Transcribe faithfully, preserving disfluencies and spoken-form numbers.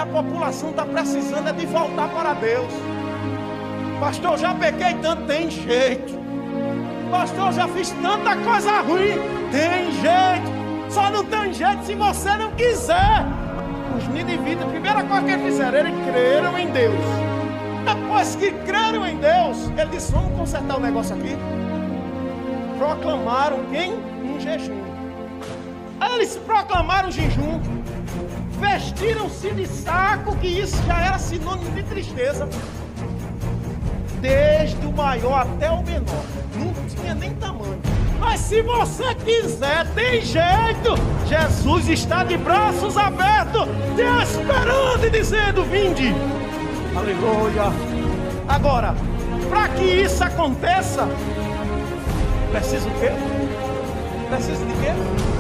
a população está precisando é de voltar para Deus. Pastor, já pequei tanto, tem jeito. Pastor, já fiz tanta coisa ruim, tem jeito. Só não tem jeito se você não quiser. Os ninivitas, a primeira coisa que eles fizeram, eles creram em Deus. Depois que creram em Deus, ele disse, vamos consertar o negócio aqui. Proclamaram quem? Um jejum. Aí eles proclamaram o jejum, vestiram-se de saco, que isso já era sinônimo de tristeza. Desde o maior até o menor, não tinha nem tamanho. Mas se você quiser, tem jeito. Jesus está de braços abertos, te esperando e dizendo, vinde. Aleluia. Agora, para que isso aconteça, precisa o quê? Precisa de quê?